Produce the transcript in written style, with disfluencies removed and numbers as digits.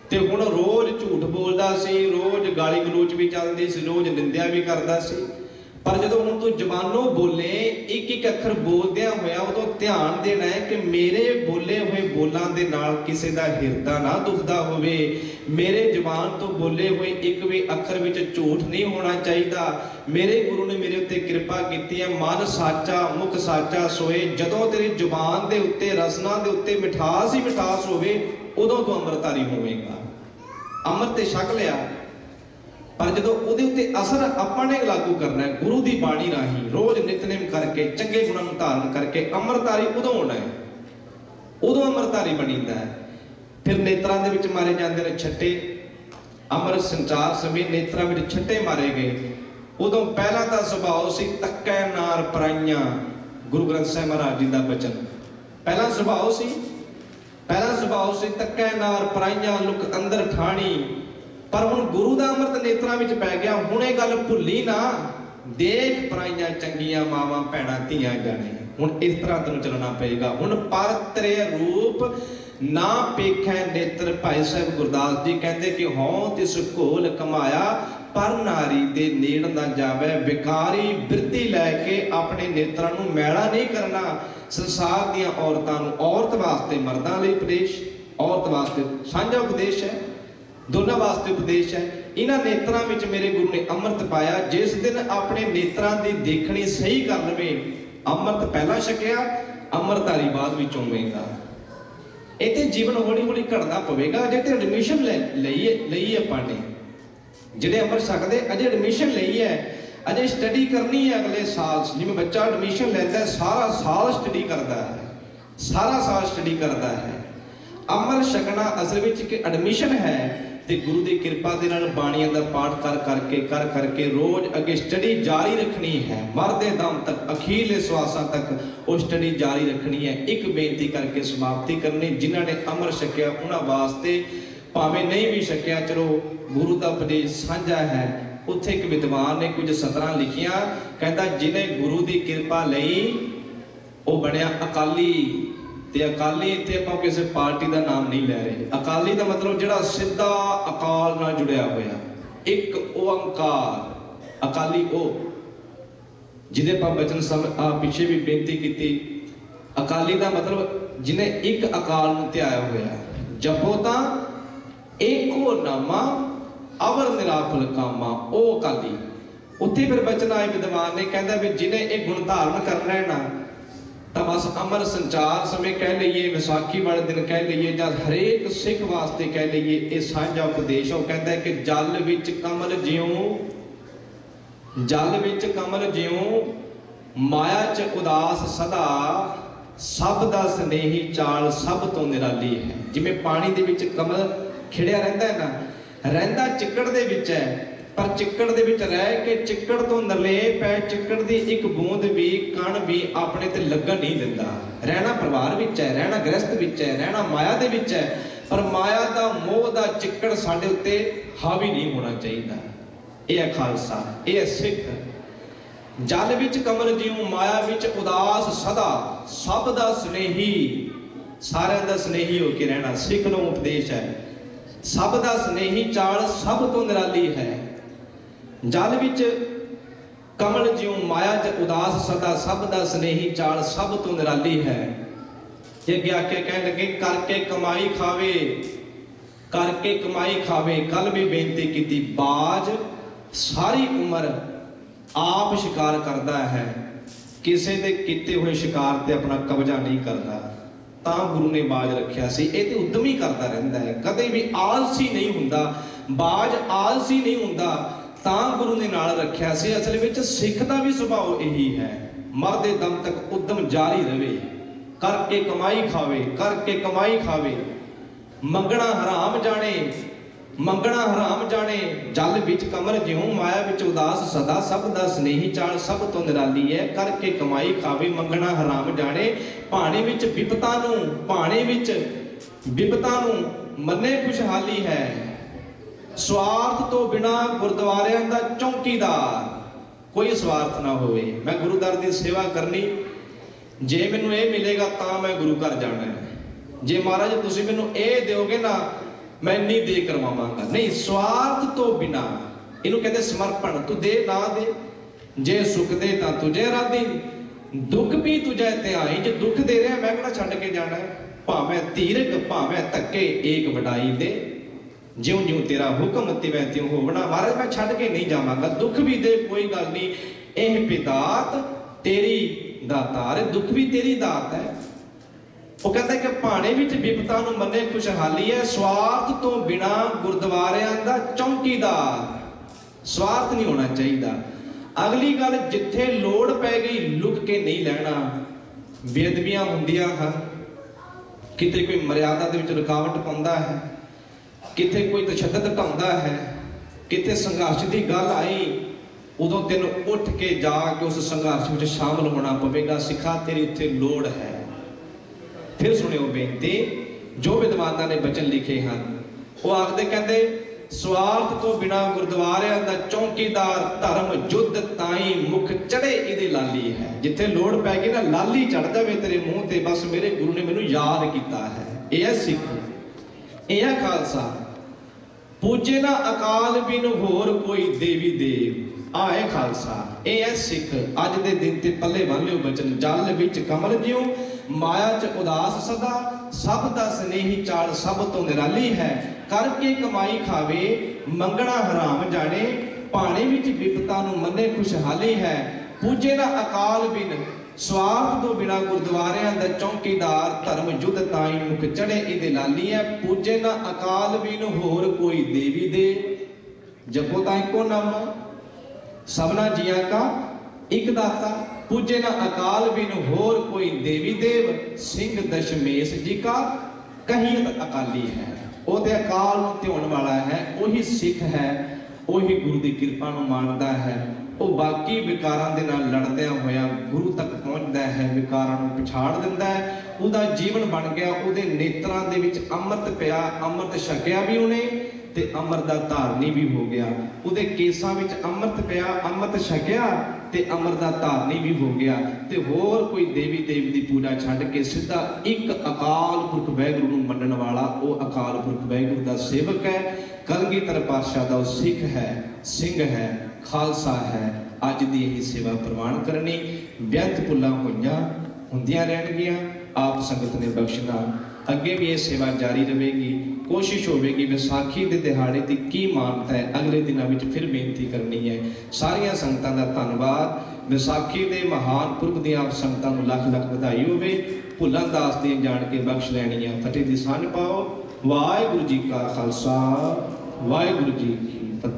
ते हुण रोज़ झूठ बोलदा सी, रोज़ गाली गलोच भी चलदी सी, रोज़ निंदिया भी करदा सी। पर जदों हुण तू जबानों बोले एक एक अखर बोलदिया होया उदों ध्यान देना है कि मेरे बोले हुए बोलां दे नाल किसी दा हिरदा ना दुखदा होवे। मेरे जबान तो बोले हुए एक भी अखर विच झूठ नहीं होना चाहिए। मेरे गुरु ने मेरे उत्ते कृपा कीती है, मन साचा मुख साचा सोए। जदों तेरी जुबान दे उत्ते रसना दे उत्ते मिठास ही मिठास होवे उदों तू अमृतधारी होवेगा। अमृत ते छक लिया, पर जो उहदे उत्ते असर अपने लागू करना है गुरु की बाणी राही, रोज नितनेम करके चंगे गुणां नूं धारण करके अमृतधारी उदों होना है, उदों अमृतधारी बनीदा है। फिर नेत्रां दे विच मारे जांदे ने छट्टे। अमृत संचार समय नेत्रां विच छट्टे मारे गए। उदों पहला तां सुभाव सी तक्कै नार पराइयां, गुरु ग्रंथ साहिब महाराज जी दा बचन। पहला सुभाव सी तक्कै नार पराइयां, लुक अंदर ठाणी। पर हुण गुरु दा अमृत नेत्रां विच पै गया। हुण इह गल भुल्ली ना, देख पराइयां चंगियां मावां भैणां धीआं जाने। हुण इस तरह तैनूं चलना पएगा। हुण पर तेरे रूप ना पेखै नेत्र। भाई साहब गुरदास जी कहते कि हों तिस घोल कमाया, पर नारी दे नेड़ ना जावे। विकारी बिरती लैके अपने नेत्रां नूं मैला नहीं करना। संसार दीआं औरतां नूं, औरत वास्ते मर्दां लई उपदेश, औरत वास्ते साझा उपदेश है, दोनों वास्ते उपदेश है। इन्हां नेत्रां विच मेरे गुरु ने अमृत पाया। जिस दिन अपने नेत्रां दी देखनी सही कर लवे, अमृत पहला छकिया, अमृतधारी बाद विच होवेगा। इत्थे जीवन हौली हौली घड़ना पवेगा। अजे ते एडमिशन लई आपां ने जिहड़े अमृत छकदे, अजे एडमिशन लई है, अजे स्टडी करनी है अगले साल। जिवें बच्चा एडमिशन लैंदा सारा साल स्टडी करता है, सारा साल स्टडी करता है। अमृत छकना असल विच एक एडमिशन है। ते गुरु की कृपा दे नाल बाणियां दा पाठ कर करके रोज अगे स्टडी जारी रखनी है। मरदे दम तक, अखीरले श्वासां तक वो स्टडी जारी रखनी है। एक बेनती करके समाप्ति करनी, जिन्हां ने अमृत छकिया उन्हां वास्ते, भावें नहीं भी छकिया चलो गुरु का उपदेश साझा है। उत्थे एक विद्वान ने कुछ सतरां लिखियां, कहता जिन्हें गुरु की कृपा लई वो बनया अकाली। ते अकाली इत्थे आपां किसी पार्टी का नाम नहीं लै रहे। अकाली का मतलब जिहड़ा सीधा अकाल नाल जुड़िया होया, एक ओंकार अकाली। ओ जिहदे आपां बचन पिछे भी बेनती की। अकाली का मतलब जिन्हें एक अकाल नूं ध्याया होया। जपो तां एको नामा अवर निराफल कामा, ओ अकाली। उत्थे फिर बचन आए विद्वान ने, कहता भी जिन्हें एक गुण धारण करना है ना, तो बस अमर संचार समय कह लीए, विसाखी वाले दिन कह लीए, या हरेक सिख वास्ते कह लीए, ये साझा उपदेश। वो कहता है कि जल विच कमल ज्यों, जल विच कमल ज्यों, माया च उदास सदा, सब दा स्नेही चाल सब तो निराली है। जिवें पानी दे विच कमल खिड़िया रहिंदा है ना, रहिंदा चिक्कड़ दे विच है, पर चिक्कड़ दे विच रह के चिक्कड़ तो नरलेप है। चिक्कड़ दी एक बूंद भी कण भी अपने ते लगन नहीं दिंदा। रहना परिवार विच है, रहना गृहस्थ विच है, रहना माया दे विच है, पर माया दा मोह दा चिक्कड़ साडे उत्ते हावी नहीं होना चाहिए। यह है खालसा, यह है सिख। जल विच कमल ज्यों, माया विच उदास सदा, सब दा स्नेही, सारिआं दा स्नेही हो के रहना सिख नूं उपदेश है। सब दा स्नेही चाल सब तो निराली है। जल विच कमल ज्यों, माया च उदास सदा, सब दा स्नेही चाल सब तो निराली है। ये क्या के कहने लगे, करके कमाई खावे, करके कमाई खावे। कल भी बेनती की, बाज सारी उम्र आप शिकार करता है, किसी दे कीते हुए शिकार ते अपना कब्जा नहीं करता। तां गुरु ने बाज रखिया सी। ये तो उद्यमी करता रहता है, कदे भी आलसी नहीं हुंदा। बाज आलसी नहीं हुंदा, तां गुरु ने नाल रखिया सी। असल विच सिख दा भी सुभाव यही है, मरदे दम तक उद्यम जारी रहे, करके कमाई खावे, करके कमाई खावे। मंगना हराम जाने, मंगना हराम जाने। जल विच कमल ज्यों, माया विच उदास सदा, सब दा स्नेही चाल सब तो निराली है। करके कमाई खावे, मंगना हराम जाने। भाणे विच विपता नूं, भाणे विच विपता नूं मन्ने खुशहाली है। स्वार्थ तो बिना गुरुद्वारियां दा चौकीदार, कोई स्वार्थ ना होवे। मैं गुरु दर दी सेवा करनी, जे मैनूं ये मिलेगा तां मैं गुरु घर जाना है। जे महाराज तुसीं मैनूं ये दोगे ना मैं इन्नी दे करवावांगा। नहीं, स्वार्थ तो बिना, इनू कहते समर्पण। तू दे ना दे, जे सुख दे तां तुझे राधी, दुख भी तुझे ध्याई। जे दुख दे रहा मैं कहना छड्ड के जाना है, भावें तीरक भावें धक्के एक वडाई दे, ज्यों ज्यों तेरा हुक्म तिवें त्यों होवना। महाराज मैं छड्ड के नहीं जावांगा, दुख भी दे कोई गल नहीं, एह बिदात तेरी दातार, दुख भी तेरी दात है। वो कहता है कि भाणे विच विपता नूं मन्ने खुशहाली है, स्वार्थ तो बिना गुरुद्वारियां दा चौकीदार। स्वार्थ नहीं होना चाहिए। अगली गल, जिथे लोड़ पै गई लुक के नहीं लैना। बेअदबियां हुंदियां हन, किते कोई मर्यादा दे विच रुकावट पाउंदा है, किते कोई तशद्दद ढाउंदा है, किते संघर्ष की गल आई, उदों तेन उठ के जाके उस संघर्ष में शामिल होना पवेगा। सिखा तेरी उत्थे लोड़ है। फिर सुनियो बेनती, जो विद्वानां ने बचन लिखे हैं वो आखदे, कहते स्वार्थ तो बिना गुरुद्वारियां दा चौकीदार, धर्म युद्ध ताई मुख चढ़े इहदे लाली है। जिथे लोड़ पै गई ना, लाली चढ़ जावे तेरे मुंह ते, बस मेरे गुरु ने मैनू याद किया है। यह है सिख, यह है खालसा। पूजे ना अकाल बिन होर कोई देवी देव, आए खालसा। यह है सिख। अज दे दिन ते पल्ले बन लियो बचन, जल विच कमल ज्यों माया च उदास सदा, सब दा स्नेही चाल सब तो निराली है। करके कमाई खावे मंगना हराम जाने, भाणे विच विपता नूं मन्ने खुशहाली है। पूजे ना अकाल बिन, स्वार्थ तो बिना गुरुद्वारियां दा चौकीदार, धर्म युद्ध ताई मुख चढ़े इहदे लाली है। पूजे ना अकाल बिन होर कोई देवी दे, जपो तां इको नाम सबना जियां का एक दाता। पूजे ना अकाल बिन होर कोई देवी देव, सिंह दशमेश जी का कहीं अकाली है। वो ते अकाल नूं ध्याउण वाला है, वही सिख है, वही गुरु की कृपा नूं मानदा है। वो बाकी विकारां दे नाल लड़दियां होया गुरु तक पहुंचदा है, विकारां नूं पछाड़ दिंदा है। उहदा जीवन बन गया, उहदे नेत्रां दे विच अमृत पिया, अमृत छकिया भी उहने ते अमृत दा धारनी भी हो गया। उहदे केसां विच अमृत पिया, अमृत छकिया ते अमृत दा धारनी भी हो गया। ते होर कोई देवी देव दी पूजा छड्ड के सीधा एक अकाल पुरख वाहिगुरू नूं मनण वाला, वो अकाल पुरख वाहिगुरू दा सेवक है। कलगीधर पातशाह दा सिख है, सिंह है, खालसा है। अज दी यही सेवा प्रवान करनी, व्यर्थ भुल्लां होईयां हुंदियां रहणगीआं, आप संगत ने बख्शना। अगे भी ये सेवा जारी रहेगी। कोशिश होगी विसाखी के दिहाड़े की की मानता है, अगले दिनों में फिर बेनती करनी है। सारिया संगतां दा धन्नवाद। विसाखी के महान पुरब दी आप संगतां नूं लख लख बधाई होवे। भुल्लां दास दी जान के बख्श लैणियां, फतेह दी सांझ पाओ। वाहिगुरू जी का खालसा, वाहिगुरू जी की फतेह।